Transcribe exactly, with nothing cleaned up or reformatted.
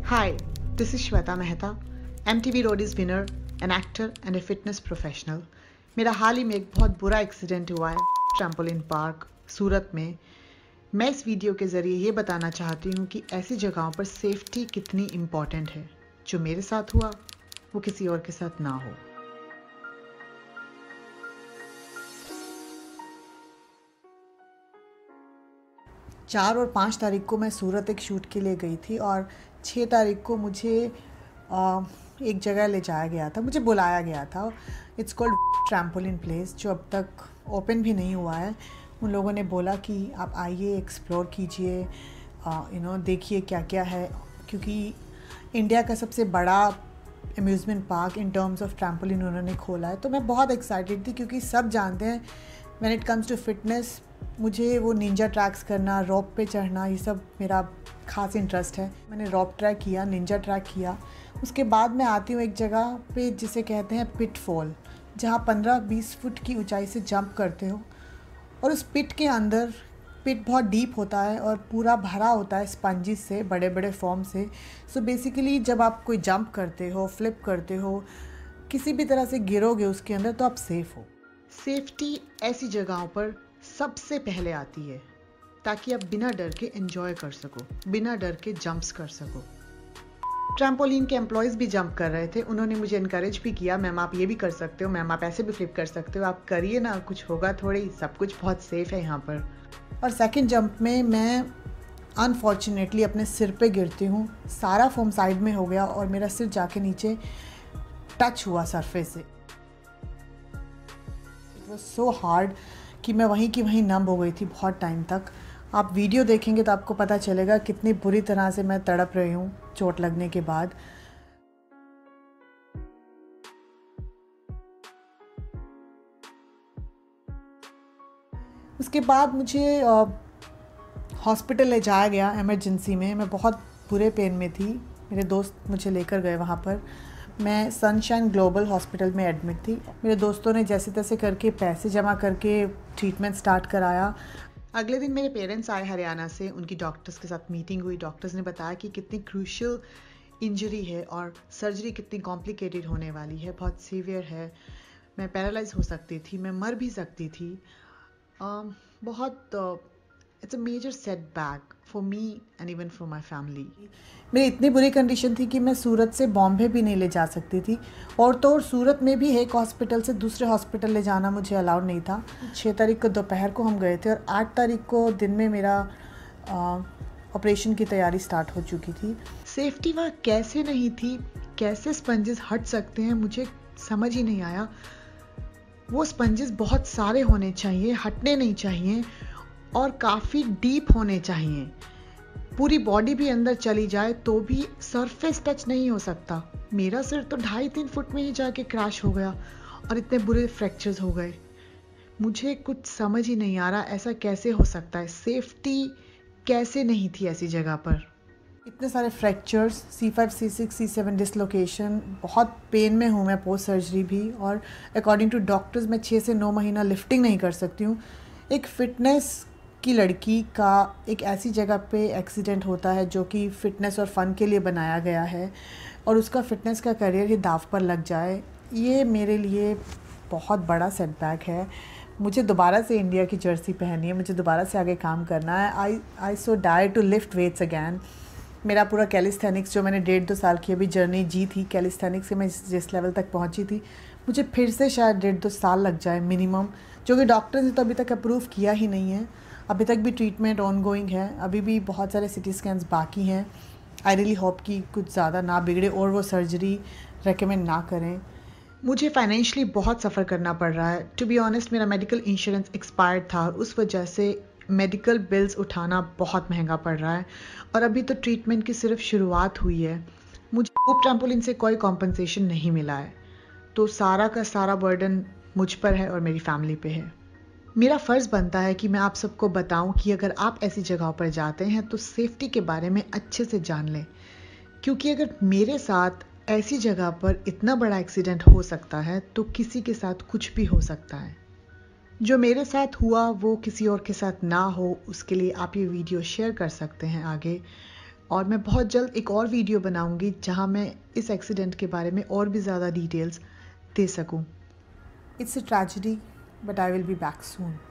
Hi, this is Shweta Mehta, M T V Roadies Winner, an actor and a fitness professional. मेरा हाल ही में एक बहुत बुरा accident हुआ है ट्रैम्पोलिन पार्क सूरत में। मैं इस वीडियो के ज़रिए ये बताना चाहती हूँ कि ऐसी जगहों पर सेफ्टी कितनी इम्पॉर्टेंट है। जो मेरे साथ हुआ वो किसी और के साथ ना हो। चार और पाँच तारीख को मैं सूरत एक शूट के लिए गई थी और छः तारीख को मुझे आ, एक जगह ले जाया गया था, मुझे बुलाया गया था। इट्स कॉल्ड ट्रैम्पोलिन प्लेस, जो अब तक ओपन भी नहीं हुआ है। उन लोगों ने बोला कि आप आइए, एक्सप्लोर कीजिए, यू नो देखिए क्या क्या है, क्योंकि इंडिया का सबसे बड़ा amusement park in terms of trampoline उन्होंने खोला है। तो मैं बहुत एक्साइटेड थी, क्योंकि सब जानते हैं when it comes to fitness मुझे वो निंजा ट्रैक्स करना, रॉप पे चढ़ना, ये सब मेरा ख़ास इंटरेस्ट है। मैंने रॉप ट्रैक किया, निंजा ट्रैक किया। उसके बाद मैं आती हूँ एक जगह पे जिसे कहते हैं पिट फॉल, जहाँ पंद्रह बीस फुट की ऊंचाई से जंप करते हो। और उस पिट के अंदर, पिट बहुत डीप होता है और पूरा भरा होता है स्पंजिस से, बड़े बड़े फॉर्म से। सो बेसिकली जब आप कोई जंप करते हो, फ्लिप करते हो, किसी भी तरह से गिरोगे उसके अंदर, तो आप सेफ़ हो। सेफ्टी ऐसी जगहों पर सबसे पहले आती है, ताकि आप बिना डर के एंजॉय कर सको, बिना डर के जंप्स कर सको। ट्रैम्पोलिन के एम्प्लॉयज़ भी जंप कर रहे थे, उन्होंने मुझे इनकरेज भी किया, मैम आप ये भी कर सकते हो, मैम आप ऐसे भी फ्लिप कर सकते हो, आप करिए ना, कुछ होगा थोड़ी, सब कुछ बहुत सेफ है यहाँ पर। और सेकंड जंप में मैं अनफॉर्चुनेटली अपने सिर पे गिरती हूँ, सारा फोम साइड में हो गया और मेरा सिर जाके नीचे टच हुआ सरफेस से। इट वॉज सो हार्ड कि मैं वहीं की वहीं नम हो गई थी बहुत टाइम तक। आप वीडियो देखेंगे तो आपको पता चलेगा कितनी बुरी तरह से मैं तड़प रही हूँ चोट लगने के बाद। उसके बाद मुझे हॉस्पिटल ले जाया गया इमरजेंसी में। मैं बहुत बुरे पेन में थी, मेरे दोस्त मुझे लेकर गए वहाँ पर। मैं सनशाइन ग्लोबल हॉस्पिटल में एडमिट थी। मेरे दोस्तों ने जैसे तैसे करके पैसे जमा करके ट्रीटमेंट स्टार्ट कराया। अगले दिन मेरे पेरेंट्स आए हरियाणा से, उनकी डॉक्टर्स के साथ मीटिंग हुई। डॉक्टर्स ने बताया कि कितनी क्रूशियल इंजरी है और सर्जरी कितनी कॉम्प्लिकेटेड होने वाली है, बहुत सीवियर है। मैं पैरालाइज हो सकती थी, मैं मर भी सकती थी। uh, बहुत it's a major setback for me and even for my family. मेरी इतनी बुरी कंडीशन थी कि मैं सूरत से बॉम्बे भी नहीं ले जा सकती थी, और तो और सूरत में भी एक हॉस्पिटल से दूसरे हॉस्पिटल ले जाना मुझे अलाउड नहीं था। छः तारीख को दोपहर को हम गए थे और आठ तारीख को दिन में मेरा ऑपरेशन की तैयारी स्टार्ट हो चुकी थी। सेफ्टी वहाँ कैसे नहीं थी, कैसे स्पंजेस हट सकते हैं, मुझे समझ ही नहीं आया। वो स्पंजेस बहुत सारे होने चाहिए, हटने नहीं चाहिए और काफ़ी डीप होने चाहिए। पूरी बॉडी भी अंदर चली जाए तो भी सरफेस टच नहीं हो सकता। मेरा सिर तो ढाई तीन फुट में ही जाके क्रैश हो गया और इतने बुरे फ्रैक्चर्स हो गए। मुझे कुछ समझ ही नहीं आ रहा ऐसा कैसे हो सकता है, सेफ्टी कैसे नहीं थी ऐसी जगह पर। इतने सारे fractures, C five C six C seven dislocation, बहुत पेन में हूँ मैं पोस्ट सर्जरी भी। और अकॉर्डिंग टू डॉक्टर्स मैं छः से नौ महीना लिफ्टिंग नहीं कर सकती हूँ। एक फ़िटनेस की लड़की का एक ऐसी जगह पे एक्सीडेंट होता है जो कि फ़िटनेस और फ़न के लिए बनाया गया है, और उसका फ़िटनेस का करियर ही दाव पर लग जाए, ये मेरे लिए बहुत बड़ा सेटबैक है। मुझे दोबारा से इंडिया की जर्सी पहननी है, मुझे दोबारा से आगे काम करना है। I I so dire to lift weights again. मेरा पूरा कैलिस्थेनिक्स जो मैंने डेढ़ दो साल की अभी जर्नी जी थी, कैलिस्थेनिक्स से मैं जिस लेवल तक पहुंची थी, मुझे फिर से शायद डेढ़ दो साल लग जाए मिनिमम, जो कि डॉक्टर्स ने तो अभी तक अप्रूव किया ही नहीं है। अभी तक भी ट्रीटमेंट ऑन गोइंग है, अभी भी बहुत सारे सिटी स्कैन्स बाकी हैं। आई रियली होप कि कुछ ज़्यादा ना बिगड़े और वो सर्जरी रेकमेंड ना करें। मुझे फाइनेंशियली बहुत सफ़र करना पड़ रहा है। टू बी ऑनेस्ट, मेरा मेडिकल इंश्योरेंस एक्सपायर्ड था, उस वजह से मेडिकल बिल्स उठाना बहुत महंगा पड़ रहा है, और अभी तो ट्रीटमेंट की सिर्फ शुरुआत हुई है। मुझे वो ट्रैम्पोलिन से कोई कॉम्पनसेशन नहीं मिला है, तो सारा का सारा बर्डन मुझ पर है और मेरी फैमिली पे है। मेरा फ़र्ज़ बनता है कि मैं आप सबको बताऊं कि अगर आप ऐसी जगहों पर जाते हैं तो सेफ्टी के बारे में अच्छे से जान लें, क्योंकि अगर मेरे साथ ऐसी जगह पर इतना बड़ा एक्सीडेंट हो सकता है तो किसी के साथ कुछ भी हो सकता है। जो मेरे साथ हुआ वो किसी और के साथ ना हो, उसके लिए आप ये वीडियो शेयर कर सकते हैं आगे। और मैं बहुत जल्द एक और वीडियो बनाऊंगी जहां मैं इस एक्सीडेंट के बारे में और भी ज़्यादा डिटेल्स दे सकूं। It's a tragedy, but I will be back soon.